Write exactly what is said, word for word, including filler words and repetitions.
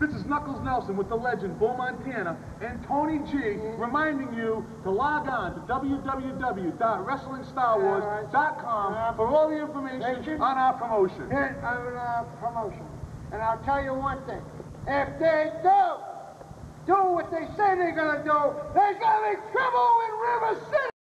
This is Knuckles Nelson with the legend, Bull Montana, and Tony G, mm-hmm. reminding you to log on to w w w dot wrestling star wars dot com uh, for all the information on our promotion. Here, on our promotion. And I'll tell you one thing. If they do do what they say they're going to do, there's going to be trouble in River City!